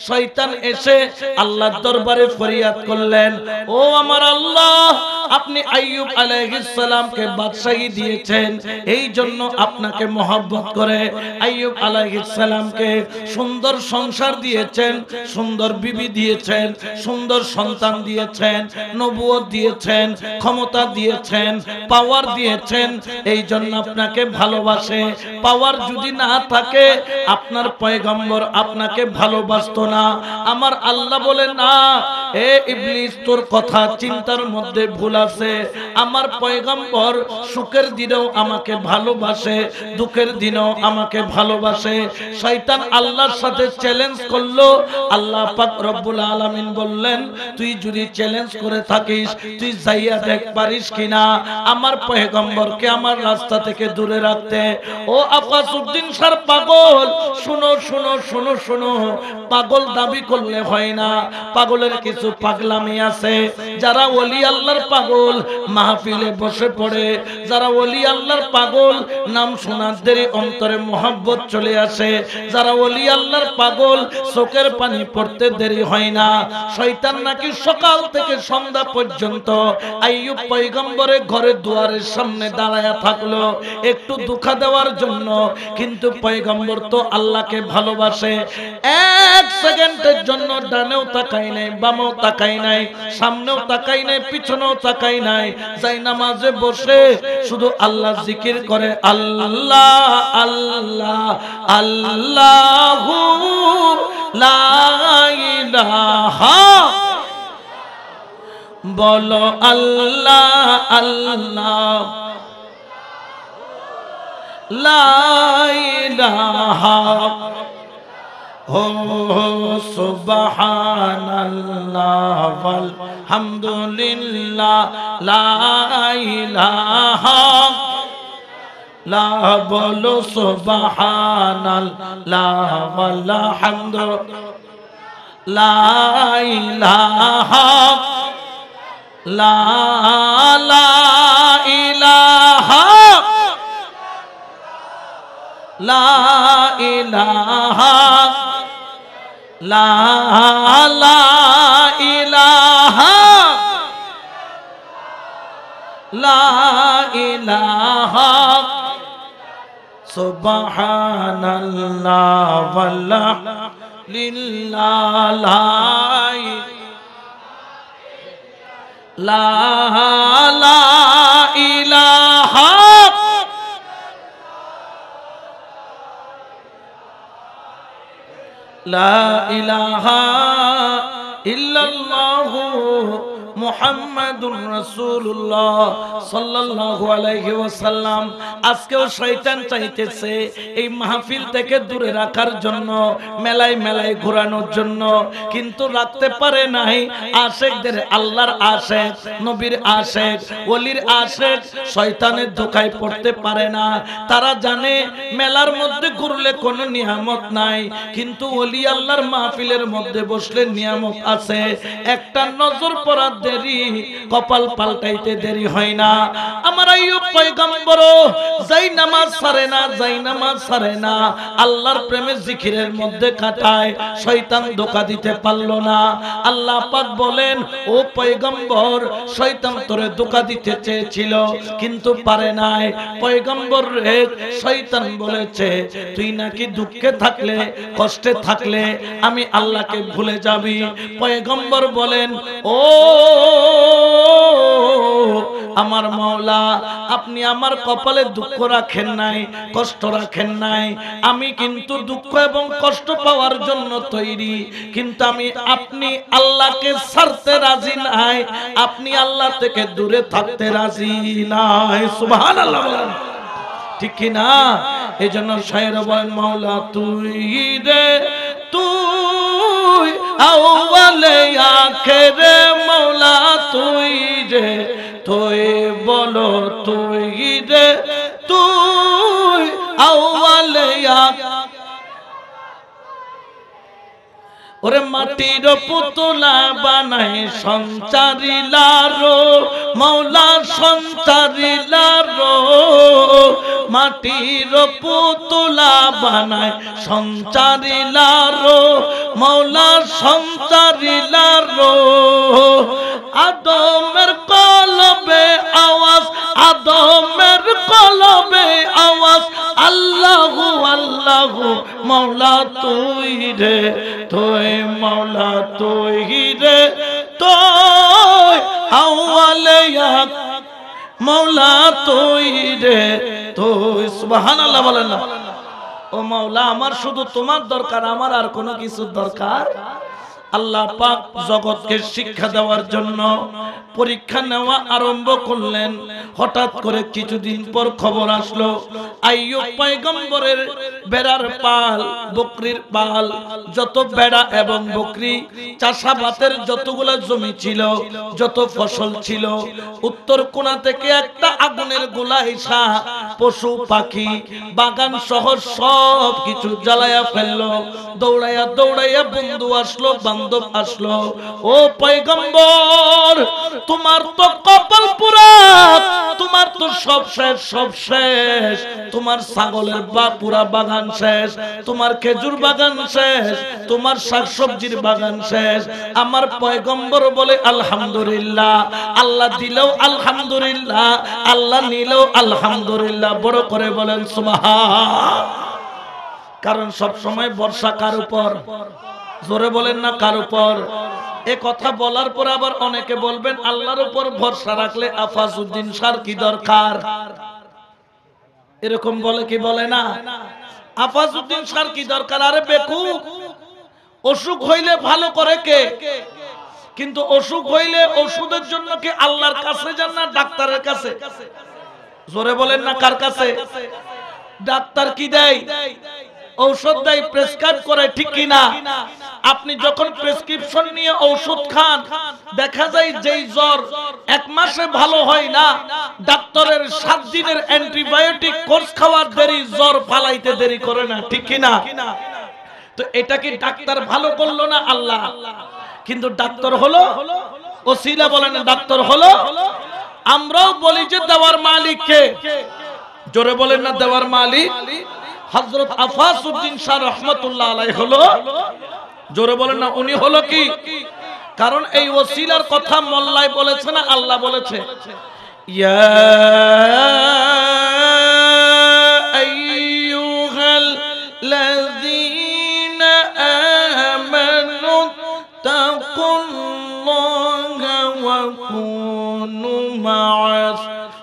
শয়তান এসে আল্লাহর দরবারে ফরিয়াদ করলেন, ও আমার আল্লাহ, আপনি আইয়ুব আলাইহিস সালামকে বাদশাহী দিয়েছেন, এই জন্য আপনাকে মহব্বত করে আইয়ুব আলাইহিস সালামকে সুন্দর সংসার দিয়েছেন, সুন্দর বিবি দিয়েছেন, সুন্দর সন্তান দিয়েছেন, নবুয়ত দিয়েছেন, ক্ষমতা দিয়েছেন, পাওয়ার দিয়েছেন, এই জন্য আপনাকে ভালোবাসে। পাওয়ার যদি না থাকে আপনার পয়গম্বর আপনাকে ভালোবাসতো না। আমার আল্লাহ বলে, না এ ইবলিস, তোর কথা চিন্তার মধ্যে ভুল আছে। আমার পয়গম্বর সুখের দিনেও আমাকে ভালোবাসে, দুঃখের দিনেও আমাকে ভালোবাসে। শয়তান আল্লাহর সাথে চ্যালেঞ্জ করলো। আল্লাহ পাক রব্বুল আলামিন বললেন, তুই যদি চ্যালেঞ্জ করে থাকিস, তুই যাইয়া দেখ পারিস কিনা আমার পয়গম্বরকে আমার রাস্তা থেকে দূরে রাখতে। ও আকাশউদ্দিন স্যার পাগল, শুনো শুনো শুনো শুনো, পাগল দাবি করলে হয় না, পাগলের কিছু পাগলামি আছে। যারা ওলি আল্লাহর পাগল মাহফিলে বসে পড়ে, যারা ওলি আল্লাহর পাগল নাম শোনার দেরি অন্তরে মোহাব্বত চলে আসে, যারা ওলি আল্লাহর পাগল চোখের পানি পড়তে দেরি হয় না। শয়তান নাকি সকাল থেকে সন্ধ্যা পর্যন্ত আইয়ুব পয়গম্বরের ঘরের দুয়ারের সামনে দাঁড়ায়া থাকলো একটু দুঃখা দেওয়ার জন্য, কিন্তু পয়গম্বর তো আল্লাহকে ভালোবাসে। এক সেকেন্ডের জন্য ডানেও তাকাই নাই, বামেও তাকাই নাই, সামনেও তাকাই নাই, পিছনেও তাকাই নাই, যাই নামাজে বসে শুধু আল্লাহ জিকির করে, আল্লাহ আল্লাহ আল্লাহু লা ইলাহা, বলো আল্লাহ আল্লাহ লা ইলাহা, हो सुबहानल्लाह वल्हम्दुलिल्लाह ला इलाहा, ला बोलो सुबहानल्लाह वल्हम्दु ला इलाहा, ला ला इलाहा, ला इलाहा, ला ला इलाहा, ला इलाहा, सुबहानल्लाह वल्हम्दुलिल्लाह ला ला इलाहा, ला इलाहा इल्लल्लाहु মুহাম্মাদুর রাসূলুল্লাহ সাল্লাল্লাহু আলাইহি ওয়াসাল্লাম। আজকেও শয়তান চাইতেছে এই মাহফিল থেকে দূরে রাখার জন্য, মেলায় মেলায় ঘোরানোর জন্য, কিন্তু রাখতে পারে নাই। আশিকদের আল্লাহর আশিক, নবীর আশিক, ওলির আশিক শয়তানের ধোঁকায় পড়তে পারে না। তারা জানে মেলার মধ্যে ঘুরলে কোনো নিয়ামত নাই, কিন্তু ওলি আল্লাহর মাহফিলের মধ্যে বসলে নিয়ামত আছে। একটা নজর পড়ার দেরি, কপাল পাল্টাইতে দেরি হয় না। আমার আইয়ুব পয়গম্বর যাই নামাজ ছাড়ে না, যাই নামাজ ছাড়ে না, আল্লাহর প্রেমে জিকিরের মধ্যে কাটায়। শয়তান ধোঁকা দিতে পারলো না। আল্লাহ পাক বলেন, ও পয়গম্বর, শয়তান তোরে ধোঁকা দিতে চেয়েছিল কিন্তু পারে নাই। পয়গম্বর রে, শয়তান বলেছে তুই নাকি দুঃখে থাকলে, কষ্টে থাকলে আমি আল্লাহকে ভুলে যাবি। পয়গম্বর বলেন, ও আমার মাওলা, আপনি আমার কপালে দুঃখ রাখেন নাই, কষ্ট রাখেন নাই। আমি কিন্তু দুঃখ এবং কষ্ট পাওয়ার জন্য তৈরি, কিন্তু আমি আপনি আল্লাহকে ছাড়তে রাজি নাই, আপনি আল্লাহ থেকে দূরে থাকতে রাজি নাই। সুবহানাল্লাহ বলেন, ঠিক কি না? এই জন্য শায়ের বলেন, মাওলা তুই রে তুই আউয়ালে আখেরে, মাওলা তুই রে তুই, বলো তুই রে তুই আউয়ালে আখেরে। ওরে মাটির পুতুলা বানাই সঞ্চারিলারো, মাওলা সঞ্চারিলারো, মাটির পুতুলা বানাই সঞ্চারিলারো, মৌলা সঞ্চারিলার রূহ আদমের কলবে আওয়াজ আদমের কলবে আওয়াজ আল্লাহু আল্লাহু মৌলা তুই রে তুই মৌলা তুই রে তুই আউয়ালে মৌলা তুই রে তুই সুবহানাল্লাহ বলেন না ও মাওলা আমার শুধু তোমার দরকার আমার আর কোনো কিছু দরকার আল্লাহ পাক জগৎকে শিক্ষা দেওয়ার জন্য পরীক্ষা নেওয়া আরম্ভ করলেন হঠাৎ করে কিছুদিন পর খবর আসলো আইয়ুব পয়গম্বরের বেড়ার পাল বকরির পাল যত বেড়া এবং বকরি চাষাবাদের যতগুলো জমি ছিল যত ফসল ছিল উত্তর কোণা থেকে একটা আগুনের গোলা এসা পশু পাখি বাগান শহর সব কিছু জ্বালায়া ফেললো দৌড়াইয়া দৌড়াইয়া বন্ধু আসলো বান্ধব আসলো ও পয়গম্বর তোমার তো কপাল পুরা তোমার তো সব শেষ তোমার ছাগলের পুরা বাগান শেষ তোমার খেজুর বাগান শেষ তোমার শাকসবজির বাগান শেষ আমার পয়গম্বর বলে আলহামদুলিল্লাহ আল্লাহ দিলেও আলহামদুলিল্লাহ আল্লাহ নিলেও আলহামদুলিল্লাহ বড় করে বলেন সুবহান কারণ সব সময় বর্ষা কার উপর জোরে বলেন না কার উপর এ কথা বলার পর আবার অনেকে বলবেন আল্লাহর উপর ভরসা রাখলে আফাজউদ্দিন শাহর কি দরকার এরকম বলে কি বলে না আফাজউদ্দিন শাহর কি দরকার আরে বেকুব অসুখ হইলে ভালো করে কে কিন্তু অসুখ হইলে ওষুধের জন্য কি আল্লাহর কাছে যান না ডাক্তারের কাছে জোরে বলেন না কার কাছে ডাক্তার কি দেয় ঔষধ দেয় প্রেসক্রাইব করে ঠিক কি না আপনি যখন প্রেসক্রিপশন নিয়ে ঔষধ খান দেখা যায় যেই জ্বর এক মাসে ভালো হয় না ডাক্তারের 7 দিনের অ্যান্টিবায়োটিক কোর্স খাওয়ার দেরি জ্বর ফালাইতে দেরি করে না ঠিক কি না তো এটা কি ডাক্তার ভালো করলো না আল্লাহ কিন্তু ডাক্তার হলো ওসিলা বলেন ডাক্তার হলো আমরাও বলি যে দেওয়ার মালিক কে জোরে বলেন না দেওয়ার মালিক হযরত আফাসউদ্দিন শাহ রাহমাতুল্লাহ আলাইহি হলো জোরে বলেন না উনি হলো কি কারণ এই ওসিলার কথা মোল্লাই বলেছে না আল্লাহ বলেছে ইয়া আইয়ুহাল লাযীনা আমানু তাকুল্লাহা ওয়া কুনু মা'আস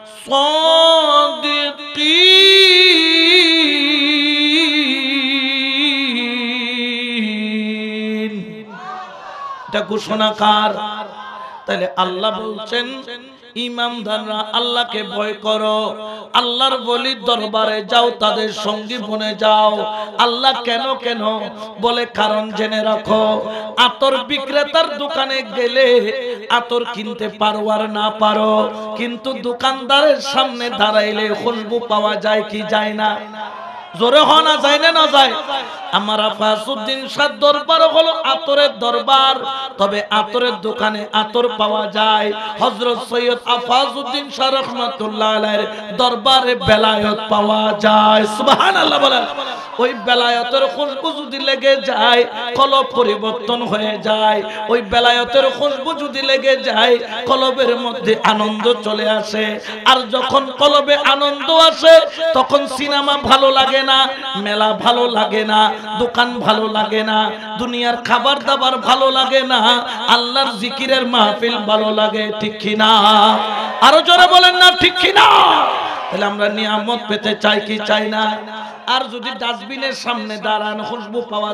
সাদিকিন এটা ঘোষণাকার তাহলে আল্লাহ বলছেন ইমানদাররা আল্লাহকে ভয় করো আল্লাহর ওলির দরবারে যাও তাদের সঙ্গী বনে যাও আল্লাহ কেন কেন বলে কারণ জেনে রাখো আতর বিক্রেতার দোকানে গেলে আতর কিনতে পারো আর না পারো কিন্তু দোকানদারের সামনে দাঁড়াইলে খুশবু পাওয়া যায় কি যায় না জোরে হনা যায় না যায় আমার আফাসউদ্দিন শাহ দরবার হলো আতরের দরবার তবে আতরের দোকানে আতর পাওয়া যায় হযরত সৈয়দ আফাসউদ্দিন শাহ রাহমাতুল্লাহ আলাইহির দরবারে বেলায়েত পাওয়া যায় সুবহানাল্লাহ বলেন ওই বেলায়েতের খুশবু যদি লেগে যায় কলব পরিবর্তন হয়ে যায় ওই বেলায়েতের খুশবু যদি লেগে যায় কলবের মধ্যে আনন্দ চলে আসে আর যখন কলবে আনন্দ আসে তখন সিনেমা ভালো লাগে না মেলা ভালো লাগে না দোকান ভালো লাগে না দুনিয়ার খাবার দাবার ভালো লাগে না আল্লাহর জিকিরের মাহফিল ভালো লাগে ঠিক কি না আরো জোরে বলেন না ঠিক কি না তাহলে আমরা নিয়ামত পেতে চাই কি চাই না আর যদি ডাস্টবিনের সামনে দাঁড়ান খুশবু পাওয়া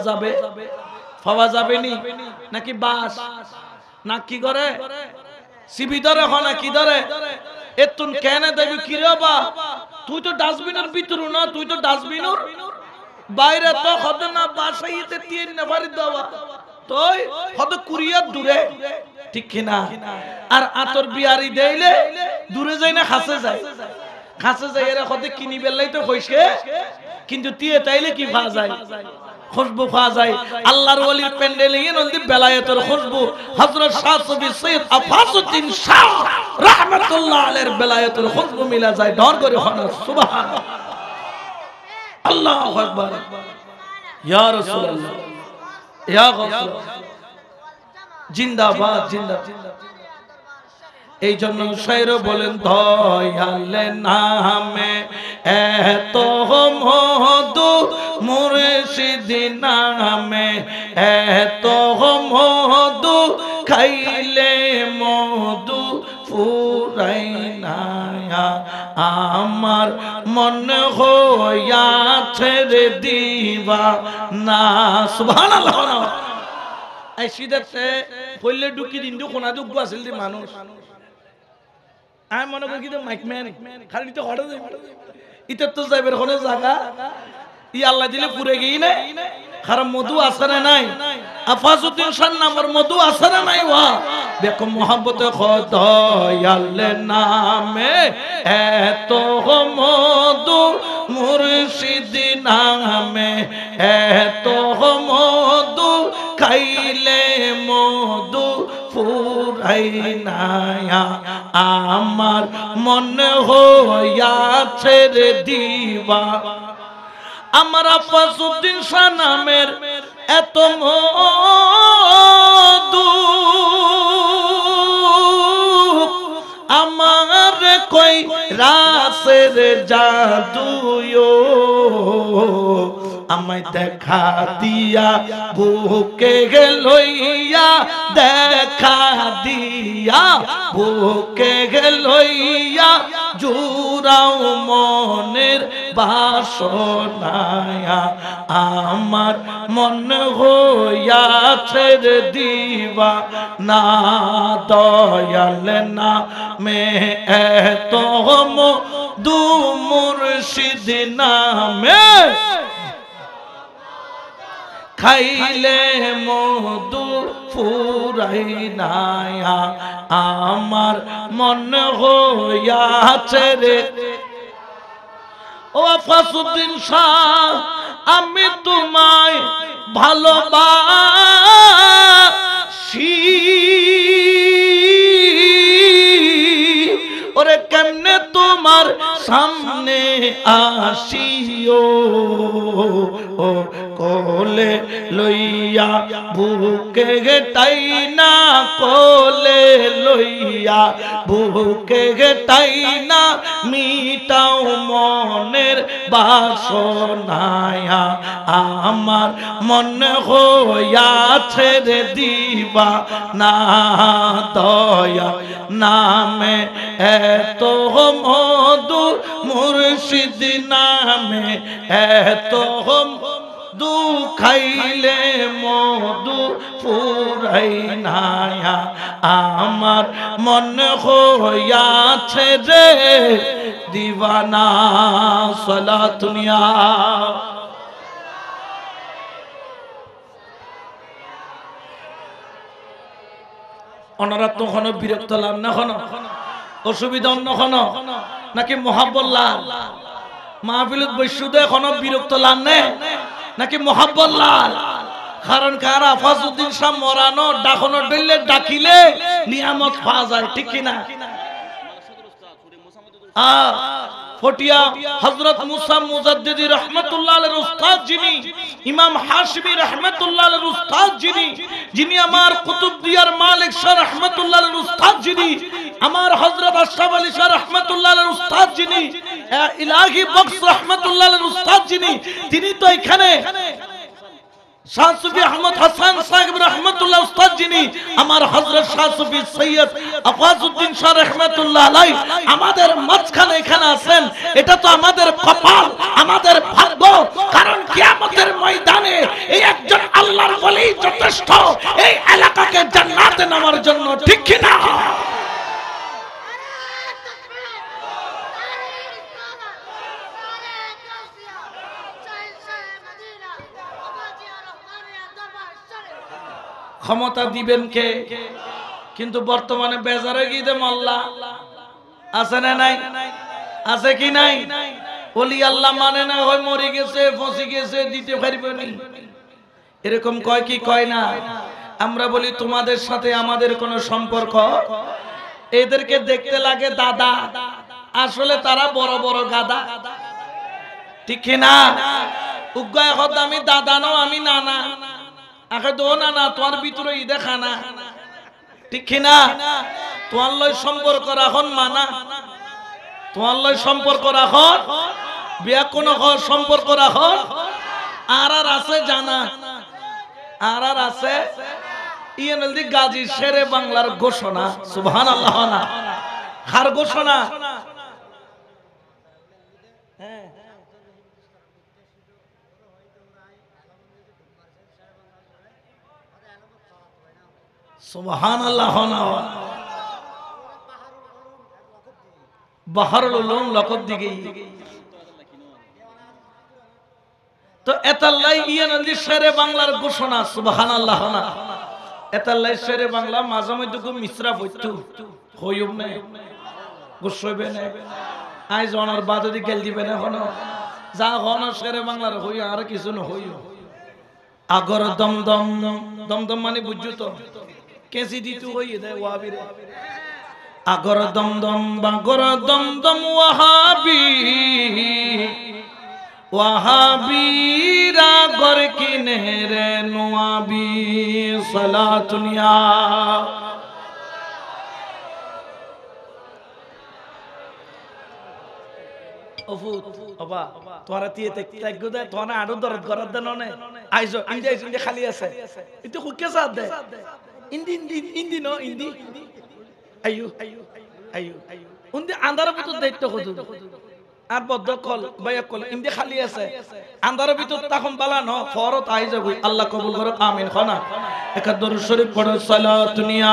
যাবে নি নাকি বাস না কি করে সিবি ধরে হয় না কি ধরে এতুন কেন দেবি কি রে বা তুই তো ডাস্টবিনের ভিতর না তুই তো ডাস্টবিনের বাইরে তো হদ না বাসাইতে তিন নাফারি দেওয়া তুই হদ কুরিয়ার দূরে ঠিক কি না আর আতর বিয়ারি দেইলে দূরে যায় না কাছে যায় এরা হদ কিনি বেলাই তো কইছে কিন্তু তিয়ে তাইলে কি পা যায় খুশবু পাওয়া যায় আল্লাহর ওলির প্যান্ডেলে নন্দী বেলায়েতের খুশবু হযরত শাহ সুফি সৈয়দ আফাসউদ্দিন শাহ রাহমাতুল্লাহ আলাইহির বেলায়েতের খুশবু মিলা যায় ডর করে হনা সুবহানাল্লাহ আল্লাহু আকবার ইয়া রাসূলুল্লাহ ইয়া গাউস জিন্দাবাদ জিন্দাবাদ। এই জন্য শায়র বলেন দয়ালে নামে এত মধু, মুর্শিদ নামে এত মধু, খাইলে মধু ফুরাই না। আমার মন হইয়াছে রে দিওয়ানা। সুবহানাল্লাহ। এই সিদাতে পড়লে ঢুকি দিন কোনা দুঃখ আছিল যে মানুষ আমি মনে করি কিন্তু মাইকম্যান খালি তো হঠাৎ ইতার তো যাইবার কোনো জায়গা ই আল্লাহ দিলে পুরে গিয়ে নাই। কারণ মধু আছে না নাই? আফাজউদ্দিন শাহ নামের মধু আছে না নাই? ওয়া দেখো মোহাম্মত খোদায়ালে নামে এত মধু, মুর্শিদ নামে এত মধু, খাইলে মধু ফুরাই না। আমার মন হইয়াছে রে দিওয়ানা। আমার আফাজউদ্দিন শাহ নামের এত মধু, আমার কই রাসের জাদু আমায় দেখা দিয়া বুকে লইয়া, দেখা দিয়া বুকে লইয়া, জুড়াও মনের বাসনা। আমার মন হইয়াছে রে দিওয়ানা। দয়াল নামে এত মধু, মুর্শিদ নামে খাইলে মধু ফুরাই না। আমার মন হইয়াছে রে। ও আফাজউদ্দিন শাহ আমি তোমায় ভালোবাসি, ওরে কেমনে তোমার সামনে আসিও, কোলে লইয়া বুকে গেটাই না, কোলে লইয়া বুকে গেটাই না, মিটাও মনের বাসনা। আমার মন হইয়াছে রে দিওয়ানা। দয়া নামে এত মধু, মুর্শিদ নামে এত মধু, খাইলে মধু ফুরাই না। আমার মন হইয়াছে রে দিওয়ানা। সালাতুনিয়া ওনারা তখন বিরক্ত লাভ না, খন অসুবিধা অন্য খন নাকি মোহাব্বত লাভ মাহফিলত বৈশুদে এখন বিরক্ত লাভ নে নাকি মোহাব্বত লাভ? কারণ কার আফাজউদ্দিন শাহ মরানো ডাকনো ডইলে ডাকিলে নিয়ামত পাওয়া যায়, ঠিক কিনা? ফটিয়া হযরত মুসা মুজাদ্দিদি রাহমাতুল্লাহ আলাইহির উস্তাদ যিনি, ইমাম হাশমি রাহমাতুল্লাহ আলাইহির উস্তাদ যিনি, যিনি আমার কুতুবদিয়ার মালিক শাহ রাহমাতুল্লাহ আলাইহির উস্তাদ যিনি, আমার হযরত আশরাফ আলী শাহ রাহমাতুল্লাহ আলাইহির উস্তাদ যিনি, ইলাহি বখশ রাহমাতুল্লাহ আলাইহির উস্তাদ যিনি, তিনি তো এখানে শাহ সুফি আহমদ হাসান সাহেব রাহমাতুল্লাহ উস্তাদ যিনি, আমার হযরত শাহ সুফি সৈয়দ আফাজউদ্দিন শাহ রাহমাতুল্লাহ আলাইহি আমাদের মাঝখানে এখানে আছেন। এটা তো আমাদের কপাল, আমাদের ভাগ্য। কারণ কিয়ামতের ময়দানে এই একজন আল্লাহর ওলি যথেষ্ট এই এলাকাকে জান্নাতে নেওয়ার জন্য, ঠিক কি না? ক্ষমতা দিবেন কে? কিন্তু বর্তমানে বেজারে গিয়ে মোল্লা আছে না নাই? আছে কি নাই? ওলি আল্লাহ মানে না, হয় মরে গেছে, ফসি গেছে, দিতে পারবেনি, এরকম কয় কি কয় না? আমরা বলি তোমাদের সাথে আমাদের কোনো সম্পর্ক, এদেরকে দেখতে লাগে দাদা, আসলে তারা বড় বড় গাদা, ঠিক না? উগ্গায় হদ আমি দাদা নাও, আমি নানা, আগে দো না না তোমার ভিতরে ই দেখা না ঠিক কিনা তোমার লয় সম্পর্ক রাখন মানা তোমার লয় সম্পর্ক রাখন বিয়া কোন সম্পর্ক রাখন আর আছে জানা আর আছে ইয়েনলদি গাজী শেরে বাংলার ঘোষণা সুবহানাল্লাহ না হার ঘোষণা সুবহানাল্লাহ না বাহারুল উলুম লকব দিকে তো এতাল্লাই ইয়ানলি শেরে বাংলার ঘোষণা সুবহানাল্লাহ না এতাল্লাই শেরে বাংলা মাঝে মধ্যে খুব মিসরাফ হইতো হইব না গুছইবে না আজ অনার বাদে দি গেল দিবে না কোন যা হন শেরে বাংলার হই আর কিছু না হই আগর দমদম দমদম মানে বুঝছো তো কেসি দিতু হই দেয় ওয়াবিরে আগর দমদম বাগর দমদম ওয়াহাবি ওয়াহাবিরা গর কিনে রে নোয়াবি সালাতুনিয়া অফুত বাবা তোরা তিয়ে তাইগ দে তোনা আরো দরদ করার দেন না আইজো ইন্ডিয়া খালি আছে ইতো হুকে সাথ দে ইন্দি নো ইন্দি আইয়ো আইয়ো উন্দি আন্ধার ভিতর দায়িত্ব কত আর বদ্ধ কল ভাইয়া কল ইন্দি খালি আছে আন্ধার ভিতর তখন বালা ন ফরত আই যাবই আল্লাহ কবুল করো আমিন খানা এক দরুদ শরীফ পড়ো সালাতুনিয়া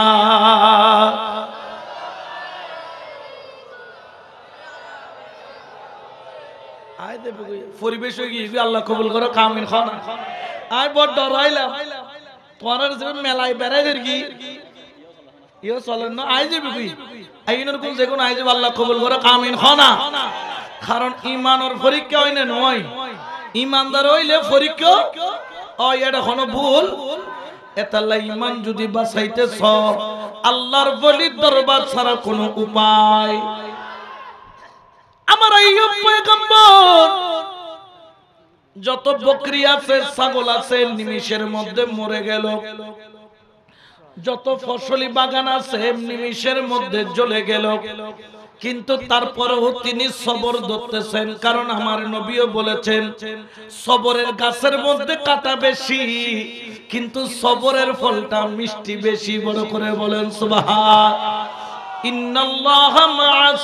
আই দেব পরিবেশ হই গই আল্লাহ কবুল করো আমিন খানা আই বড় ডরাইলাম তোরার যে মেলায় বেড়াইদের কি ইও চলেন না আই যাবি কই আইনের কোন যে কোন আই যাব আল্লাহ কবুল করো আমিন খানা কারণ ঈমানের পরীক্ষা হয় না নয় ঈমানদার হইলে পরীক্ষা হয় এটা কোনো ভুল এতাল্লাহ ঈমান যদি বাঁচাইতেছ আল্লাহর ওলির দরবার ছাড়া কোনো উপায় আমার আইয়ুব পয়গম্বর যত বকরি আছে ছাগল আছে নিমিষের মধ্যে মরে গেল যত ফসলি বাগান আছে নিমিষের মধ্যে জ্বলে গেল কিন্তু তারপরেও তিনি সবর ধরতেছেন কারণ আমার নবীও বলেছেন সবরের গাছের মধ্যে কাঁটা বেশি কিন্তু সবরের ফলটা মিষ্টি বেশি বড় করে বলেন সুবহান ইন্নাল্লাহা মা'আস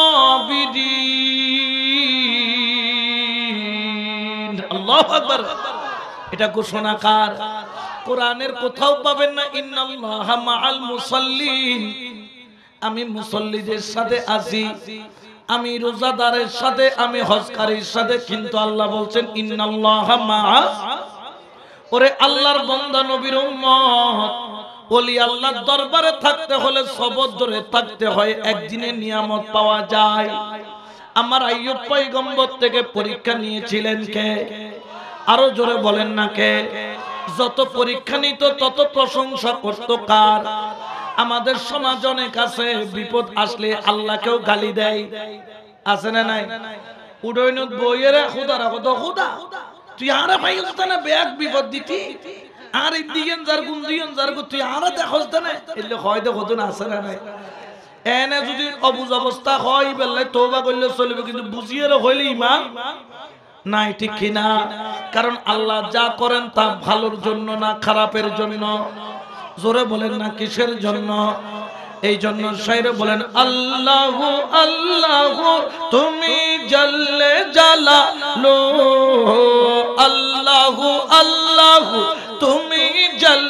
সাবিরিন আল্লাহু আকবার এটা ঘোষণা কার কোরআনের কোথাও পাবেন না ইন্নাল্লাহা মা'আল মুসাল্লিন আমি মুসল্লিদের সাথে আছি আমি রোজাদারের সাথে আমি হজকারীর সাথে কিন্তু আল্লাহ বলছেন ইন্নাল্লাহা মা'আ ওরে আল্লাহর বান্দা নবীর উম্মত ওলি আল্লাহর দরবারে থাকতে হলে সবর ধরে থাকতে হয় একদিনের নিয়ামত পাওয়া যায় আমার আইয়ুব পয়গম্বর থেকে পরীক্ষা নিয়েছিলেন কে আরো জোরে বলেন না কে যত পরীক্ষা নিত তত প্রশংসা করত কার আমাদের সমাজ অনেক আছে বিপদ আসলে আল্লাহকেও গালি দেয় আছে না নাই উডইনত বইয়েরা খোদারা কত খোদা তুই আরে পাইছ না ব্যাগ বিপদ দিতি আর ইদিগেন যার গুন দিয়েন যার গু তুই আরে দেখছ না এলে হয় দেখো তো আছে না নাই এনে যদি অবুঝ অবস্থা হয় বেলে তওবা করলে চলবে কিন্তু বুঝিয়ে হইলে ঈমান নাই ঠিক কিনা কারণ আল্লাহ যা করেন তা ভালোর জন্য না খারাপের জন্য জোরে বলেন না কিসের জন্য এই জন্য শায়রে বলেন আল্লাহু আল্লাহু তুমি জাল্লে জালালু আল্লাহু আল্লাহু তুমি জাল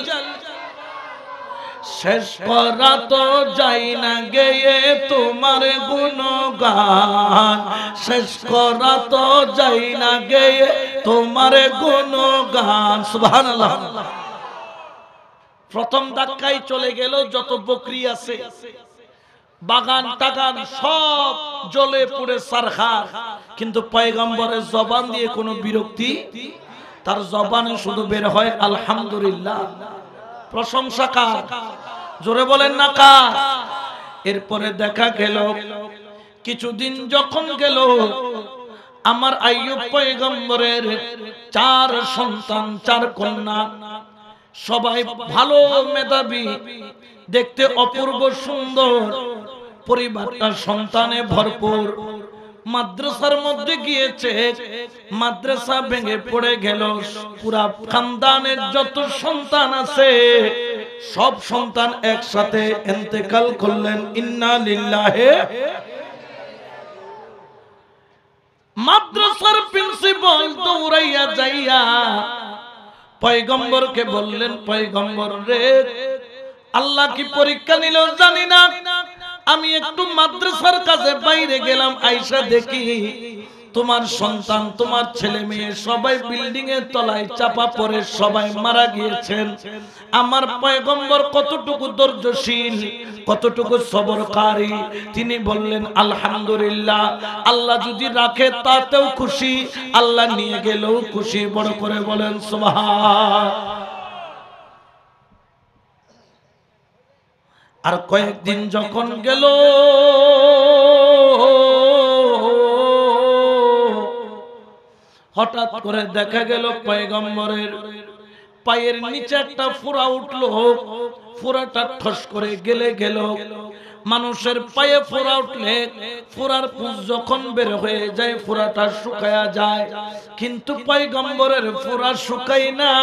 শেষ করা তো যাই না গেয়ে তোমার গুণগান শেষ করা তো যাই না গেয়ে তোমার গুণগান সুবহানাল্লাহ প্রথম ধাক্কায় চলে গেল যত বকরি আছে বাগান টাগান সব জ্বলে পুড়ে সারখার কিন্তু পয়গম্বরের জবান দিয়ে কোনো বিরক্তি তার জবানে শুধু বের হয় আলহামদুলিল্লাহ প্রশংসা কার জোরে বলেন না কার এরপরে দেখা গেল কিছুদিন যখন গেল আমার আইয়ুব পয়গম্বরের 4 সন্তান 4 কন্যা সবাই ভালো মেধাবী, দেখতে অপূর্ব সুন্দর, পরিবারটা সন্তানে ভরপুর। মাদ্রাসার মধ্যে গিয়েছে, মাদ্রাসা ভেঙে পড়ে গেল। পুরা খানদানের যত সন্তান আছে সব সন্তান একসাথে ইন্তেকাল করলেন। ইন্না লিল্লাহি। মাদ্রাসার প্রিন্সিপাল দৌড়াইয়া যাইয়া পয়গম্বরকে বললেন, পয়গম্বর রে, আল্লাহ কি পরীক্ষা নিল জানি না, আমি একটু মাদ্রাসার কাছে বাইরে গেলাম, আইসা দেখি তোমার সন্তান, তোমার ছেলে মেয়ে সবাই বিল্ডিং এর তলায় চাপা পড়ে সবাই মারা গিয়েছেন। আমার পয়গম্বর কতটুকু ধৈর্যশীল, কতটুকু সবরকারী। তিনি বললেন আলহামদুলিল্লাহ, আল্লাহ যদি রাখে তাতেও খুশি, আল্লাহ নিয়ে গেলেও খুশি। বড় করে বলেন সুবহান। আর কয়েকদিন যখন গেল, হঠাৎ করে দেখা গেল পয়গম্বরের পায়ের নিচে একটা ফোঁড়া উঠলো। ফোঁড়াটা ঠস করে গেলে গেল। মানুষের পায়ে ফোঁড়া উঠলে ফোঁড়ার পুঁজ যখন বের হয়ে যায় ফোঁড়াটা শুকায়া যায়, কিন্তু পয়গম্বরের ফোঁড়া শুকায় না।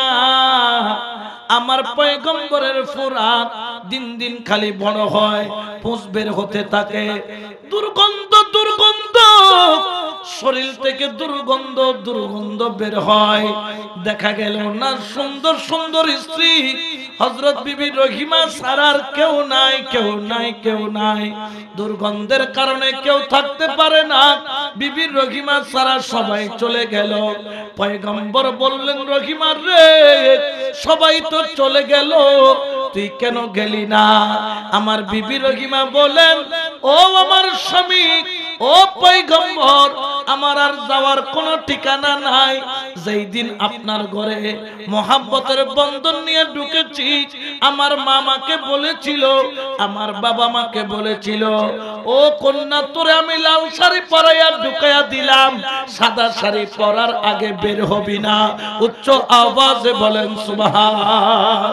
আমার পয়গম্বরের ফোঁড়া দিন দিন খালি বড় হয়, পুঁজ বের হতে থাকে। দুর্গন্ধ দুর্গন্ধ, শরীর থেকে দুর্গন্ধ দুর্গন্ধ বের হয়। দেখা গেল না সুন্দর সুন্দর স্ত্রী হযরত বিবি রহিমা ছাড়ার কেউ নাই, কেউ নাই, কেউ নাই। দুর্গন্ধের কারণে কেউ থাকতে পারে না, বিবি রহিমা ছাড়া সবাই চলে গেল। পয়গম্বর বললেন, রহিমা রে, সবাই তো চলে গেল, তুই কেন গেলি না? আমার বিবি রহিমা বলেন, ও আমার স্বামী, ও পয়গম্বর, আমার আর যাওয়ার কোনো ঠিকানা নাই। যেই দিন আপনার ঘরে মহাব্বতের বন্ধন নিয়ে ঢুকেছি, আমার মামাকে বলেছিল, আমার বাবা মাকে বলেছিল, ও কন্যা, তোরে আমি লাল শাড়ি পরাইয়া ঢুকাইয়া দিলাম, সাদা শাড়ি পরার আগে বের হবি না। উচ্চ আওয়াজে বলেন সুবহান।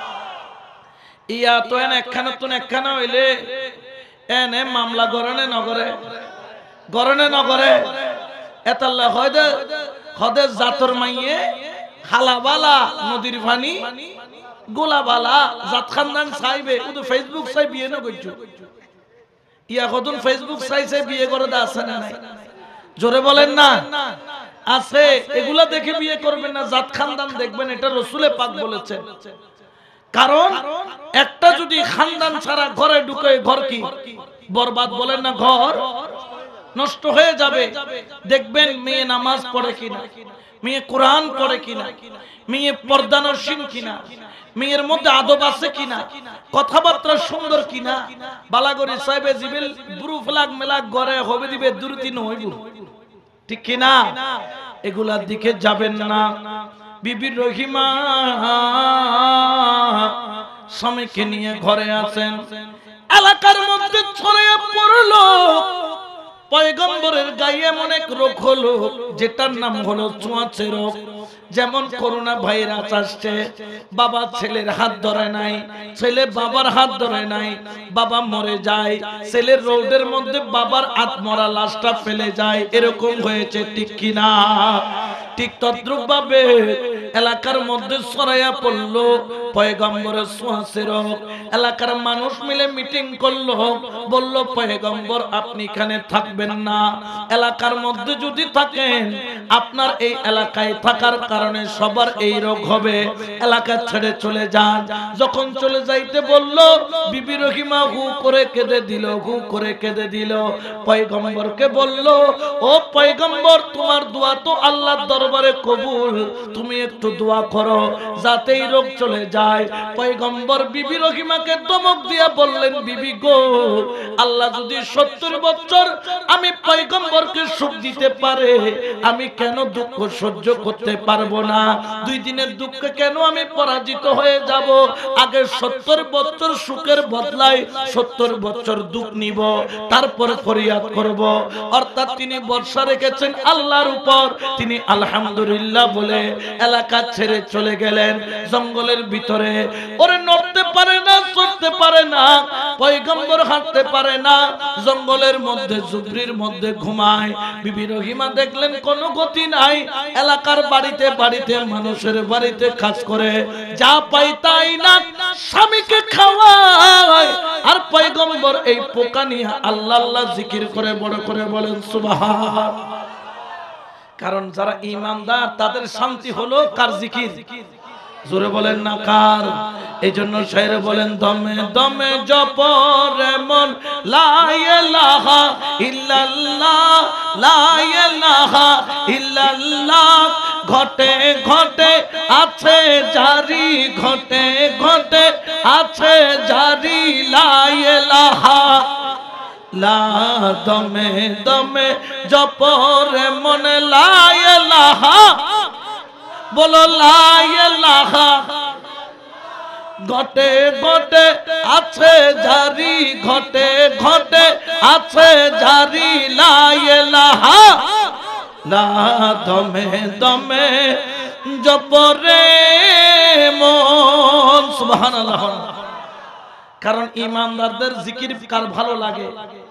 ইয়া তো একখানা তো একখানা হইলে এনে মামলা গরনে নগরে, গরনে নগরে এতাল্লা হয়দে হদে জাতর মাইয়ে খালাবালা নদীর পানি গোলাবালা জাত খানদান চাইবে। ও তো ফেসবুক চাই বিয়ে না করছো, ইয়া কতন ফেসবুক চাইছে বিয়ে করে দা আছে না নাই? জোরে বলেন না আছে। এগুলা দেখে বিয়ে করবেন না, জাত খানদান দেখবেন, এটা রাসূলে পাক বলেছেন। কারণ একটা যদি খানদান ছাড়া ঘরে ঢুকে, ঘর কি বরবাদ, বলেন না, ঘর নষ্ট হয়ে যাবে। দেখবেন মেয়ে নামাজ পড়ে কিনা, মেয়ে কোরআন পড়ে কিনা, মেয়ে পর্দানসীন কিনা, মেয়ের মধ্যে আদব আছে কিনা, কথাবার্তা সুন্দর কিনা। বালাগরি সাহেবে জিবিল বুরু ফলাক মেলাক গড়ে হবে দিবে দুরতি নইব, ঠিক কিনা? এগুলার দিকে যাবেন না। বিবি রহিমা স্বামীকে নিয়ে ঘরে আছেন, এলাকার মধ্যে ছড়িয়ে পড়লো পয়গম্বরের গায়ে এমন এক রোগ হলো যেটার নাম হলো ছোঁয়াচে রোগ। যেমন করোনা ভাইরাস আসছে, বাবা ছেলের হাত ধরে নাই, ছেলে বাবার হাত ধরে নাই, বাবা মরে যায়, ছেলের রোডের মধ্যে বাবার আত্মরা লাশটা ফেলে যায়, এরকম হয়েছে, ঠিক কিনা? ঠিক তদ্রুপ ভাবে এলাকার মধ্যে ছড়াইয়া পড়লো পয়গম্বরের ছোঁয়াচে রোগ। এলাকার মানুষ মিলে মিটিং করলো, বলল, পয়গম্বর আপনি এখানে থাকবেন না, এলাকার মধ্যে যদি থাকেন আপনার এই এলাকায় থাকার কারণে সবার এই রোগ হবে, এলাকা ছেড়ে চলে যান। যখন চলে যাইতে বলল, বিবি রহিমা হু করে কেঁদে দিল, হু করে কেঁদে দিল। পয়গম্বরকে বলল, ও পয়গম্বর, তোমার দোয়া তো আল্লাহর দরবারে কবুল, তুমি একটু দোয়া করো যাতে এই রোগ চলে যায়। পয়গম্বর বিবি রহিমাকে ধমক দিয়া বললেন, বিবি গো, আল্লাহ যদি 70 বছর আমি পয়গম্বরকে সুখ দিতে পারে, আমি কেন দুঃখ সহ্য করতে পারবো না? 2 দিনের দুঃখে কেন আমি পরাজিত হয়ে যাব? আগে 70 বছর সুখের বদলায় 70 বছর দুঃখ নিব, তারপর ফরিয়াদ করব। অর্থাৎ তিনি ভরসা রেখেছেন আল্লাহর উপর, তিনি আল্লাহ আলহামদুলিল্লাহ বলে এলাকা ছেড়ে চলে গেলেন জঙ্গলের ভিতরে। ওরে নড়তে পারে না, চলতে পারে না, পয়গম্বর হাঁটতে পারে না, জঙ্গলের মধ্যে ঝুপড়ির মধ্যে ঘুমায়। বিবি রহিমা দেখলেন কোনো গতি নাই, এলাকার বাড়িতে বাড়িতে মানুষের বাড়িতে কাজ করে, যা পাই তাই না স্বামীকে খাওয়ায়। আর পয়গম্বর এই পোকা নিয়ে আল্লাহ আল্লাহ জিকির করে বড় করে বলেন সুবহান। কারণ যারা ঈমানদার তাদের শান্তি হলো কার জিকির? জোরে বলেন না কার? এই জন্য শায়রে বলেন দমে দমে জপ রে মন লা ইলাহা ইল্লাল্লাহ, লা ইলাহা ইল্লাল্লাহ। ঘটে ঘটে আছে জারি, ঘটে ঘটে আছে জারি, লা ইলাহা লা। দমে দমে জপ রে মন লা ইলাহা, বলো লা ইলাহা। ঘটে ঘটে আছে জারি, ঘটে ঘটে আছে জারি, লা ইলাহা লা। দমে দমে জপ রে মন, সুবহানাল্লাহ। কারণ ঈমানদারদের জিকির কার ভালো লাগে?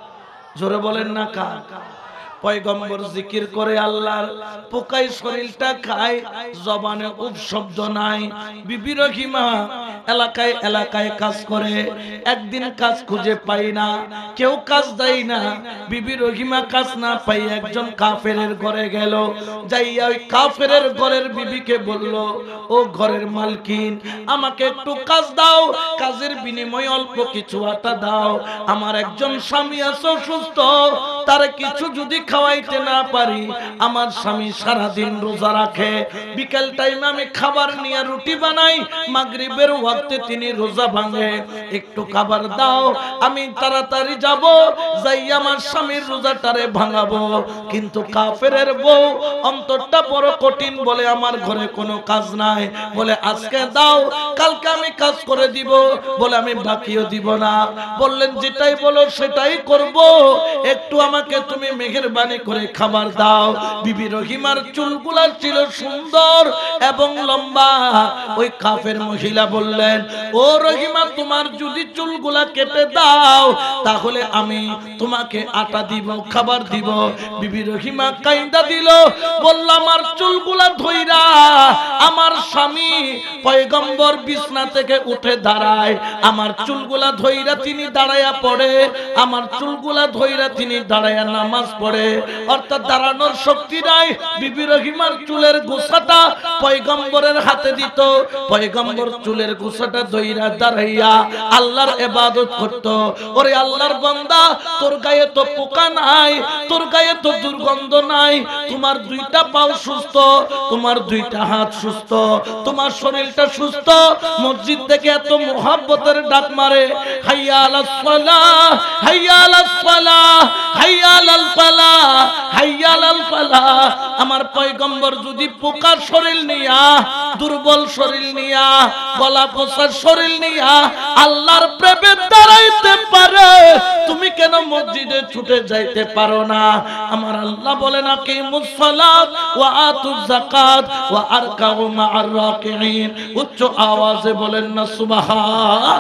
জোরে বলেন না কার? পয়গম্বর জিকির করে আল্লাহর, পোকাই শরীরটা খায়, জবানে উপশব্দ নাই। বিবি রহিমা এলাকায় এলাকায় কাজ করে, একদিন কাজ খুঁজে পাই না, কেউ কাজ দেয় না। বিবি রহিমা কাজ না পাই একজন কাফেরের ঘরে গেল, যাইয়া ওই কাফেরের ঘরের বিবিকে বলল, ও ঘরের মালকিন আমাকে একটু কাজ দাও, কাজের বিনিময়ে অল্প কিছু আটা দাও। আমার একজন স্বামী আছে অসুস্থ, তার কিছু যদি খাওয়াইতে না পারি, আমার স্বামী সারাদিন রোজা রাখে, বিকেল টাইমে আমি খাবার নিয়ে রুটি বানাই, মাগরিবের ওয়াক্তে তিনি রোজা ভাঙে, একটু খাবার দাও, আমি তাড়াতাড়ি যাব, যাই আমার স্বামীর রোজাটারে ভাঙাবো। কিন্তু কাফেরের বউ অন্তরটা বড় কঠিন, বলে আমার ঘরে কোনো কাজ নাই, বলে আজকে দাও, কালকে আমি কাজ করে দিব, বলে আমি বাকিও দিব না। বললেন যেটাই বলো সেটাই করব, একটু আমাকে তুমি মেহেরবানি করে খাবার দাও। বিবি রহিমার চুলগুলা ছিল সুন্দর এবং লম্বা। ওই কাফের মহিলা বললেন, ও রহিমা তোমার যদি চুলগুলা কেটে দাও তাহলে আমি তোমাকে আটা দিব, খাবার দিব। বিবি রহিমা কাইন্দা দিল, বলল আমার চুলগুলা ধইরা আমার স্বামী পয়গম্বর বিছনা থেকে উঠে দাঁড়ায়, আমার চুলগুলা ধইরা তিনি দাঁড়ায়া পড়ে, আমার চুলগুলা ধইরা তিনি দাঁড়ায়া নামাজ পড়ে, অর্থাৎ দাঁড়ানোর শক্তি নাই। বিবি রহিমার চুলের গোছাটা পয়গম্বরের হাতে দিত, পয়গম্বর চুলের গোছাটা ধইরা দাঁড়াইয়া আল্লাহর ইবাদত করত। ওরে আল্লাহর বান্দা, তোর গায়ে তো পোকা নাই, তোর গায়ে তো দুর্গন্ধ নাই, তোমার দুইটা পাও সুস্থ, তোমার দুইটা হাত সুস্থ, তোমার শরীরটা সুস্থ, মসজিদ থেকে এত মুহাব্বতের ডাক মারে, হাইয়া আলাস সালাহ, হাইয়া আলাস সালাহ, হাইয়া আলাল ফালাহ, হাইয়া আলাল ফালাহ। আমার পয়গম্বর যদি পোকার শরীর নিয়া, দুর্বল শরীর নিয়া, গলা পচার শরীর নিয়া আল্লাহর প্রেমে দাঁড়াইতে পারে, তুমি কেন মসজিদে ছুটে যাইতে পারো না? আমার আল্লাহ বলেন আকিমুস সালাত ওয়া আতুজ যাকাত ওয়া আরকাউ মা'আর রাকিঈন। উচ্চ আওয়াজে বলেন না সুবহান।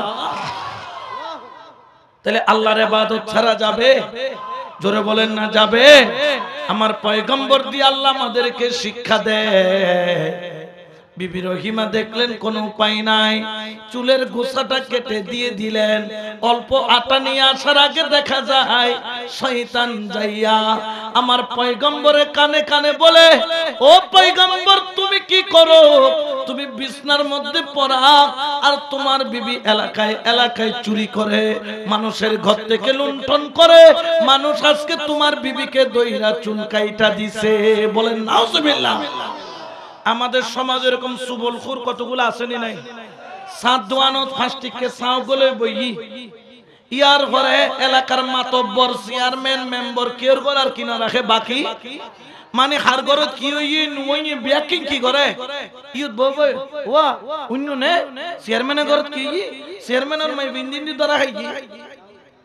তাহলে আল্লাহর ইবাদত ছাড়া যাবে? জোরে বলেন না যাবে? আমার পয়গম্বর দিয়ে আল্লাহ আমাদেরকে শিক্ষা দেয়। বিবি রহিমা দেখলেন কোনো উপায় নাই, চুলের গোছাটা কেটে দিয়ে দিলেন। অল্প আটা নিয়ে আসার আগে দেখা যায় শয়তান যাইয়া আমার পয়গম্বরের কানে কানে বলে, ও পয়গম্বর তুমি কি করো? তুমি বিছনার মধ্যে পড়া আর তোমার বিবি এলাকায় এলাকায় চুরি করে, মানুষের ঘর থেকে লুণ্ঠন করে, মানুষ আজকে তোমার বিবিকে দইরা চুল কাইটা দিছে। বলেন নাউজুবিল্লাহ। আমাদের সমাজে এরকম সুবলখুর কতগুলো আসেনি নাই? সাত দোয়ানত ফাস্টিককে সাও গলে বই ইয়ার ঘরে এলাকার মাতব্বর চেয়ারম্যান মেম্বার কেউর ঘর আর কিনা রাখে বাকি, মানে হার ঘরত কি হই নুই ব্যাকিং কি করে ইউত বই ওয়া অন্য নে চেয়ারম্যানের ঘরত কি চেয়ারম্যানের মাই বিন্দিন দি ধরা খাই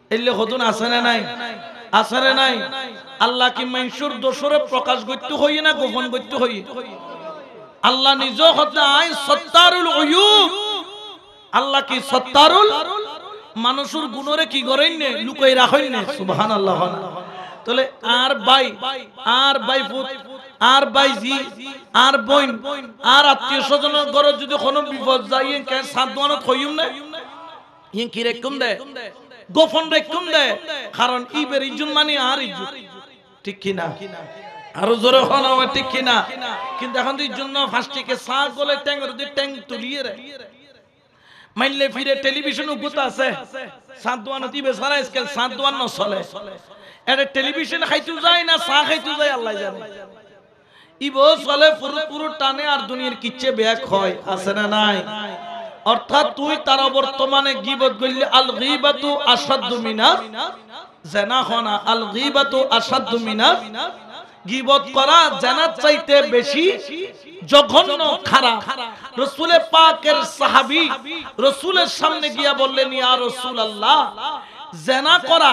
এলে হতুন আছে না নাই? আছে না নাই? আল্লাহ কি মানুষের দোষরে প্রকাশ করতে হই না গোপন করতে হই? আল্লাহ নিজ হতে আই সত্তারুল উয়ুব। আল্লাহ কি সত্তারুল, মানুষের গুণরে কি করেন না লুকাই রাখেন না। সুবহানাল্লাহ। তাহলে আর ভাই, আর ভাই পুত, আর ভাই জি, আর বোন, আর আত্মীয় স্বজনের ঘরে যদি কোনো বিপদ যায় কে সাধুয়ানত হইম না, ইয়ে কি রেখম দে, গোপন রেখম দে। কারণ ইবের ইজ্জত মানে আর ইজ্জত, ঠিক কি না? আরো জোরে হন আমার, ঠিক কি না? কিন্তু এখন তো ইজ্জত না, ফাস্টিকে সাগ গলে ট্যাঙ্গের দিয়ে ট্যাঙ্গ তুলিয়ে রে মাইলে ফিরে টেলিভিশন উগুতা আছে সাধুয়ানত ইবে সারা স্কেল সাধুয়ান ন চলে। এটা টেলিভিশন খাইতে যায় না চা খাইতে যায় আল্লাহ জানে। ইবো চলে পুরো পুরো টানে আর দুনিয়ার কিচ্ছে ব্যাক হয়, আছে না নাই? অর্থাৎ তুই তার বর্তমানে গীবত করলে আল গীবাতু আসাদ্দু মিনাজ জিনা খানা। আল গীবাতু আসাদ্দু মিনাজ, গীবত করা জানার চাইতে বেশি জঘন্য খারাপ। রাসূল পাকের সাহাবী রাসূলের সামনে গিয়া বললেন, ইয়া রাসূলুল্লাহ, জিনা করা,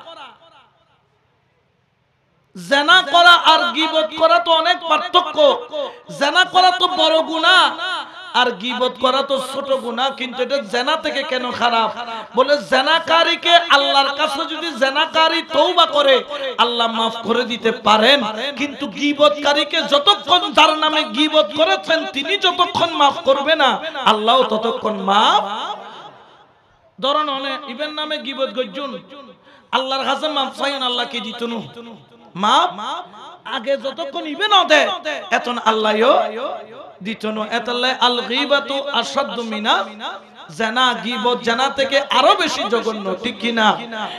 জিনা করা আর গীবত করা তো অনেক পার্থক্য। জিনা করা তো বড় গুনাহ আর গীবত করা তো ছোট গুনাহ, কিন্তু এটা জিনা থেকে কেন খারাপ? বলে জিনাকারীকে আল্লাহর কাছে যদি জিনাকারী তওবা করে আল্লাহ maaf করে দিতে পারেন, কিন্তু গীবতকারীকে যতক্ষণ যার নামে গীবত করেছেন তিনি যতক্ষণ maaf করবে না আল্লাহও ততক্ষণ maaf। ধরুন ইবেন নামে গীবত গজ্জুন, আল্লাহর কাছে maaf চাইন, আল্লাহ কি দিতনু মাপ? আগে যতক্ষণ ইবে না দে এতন আল্লাহও দিত না। এতলে আল গীবাতু আসাদ্দু মিনাজ জিনা, গীবত জিনা থেকে আরো বেশি জঘন্য, ঠিক কি না?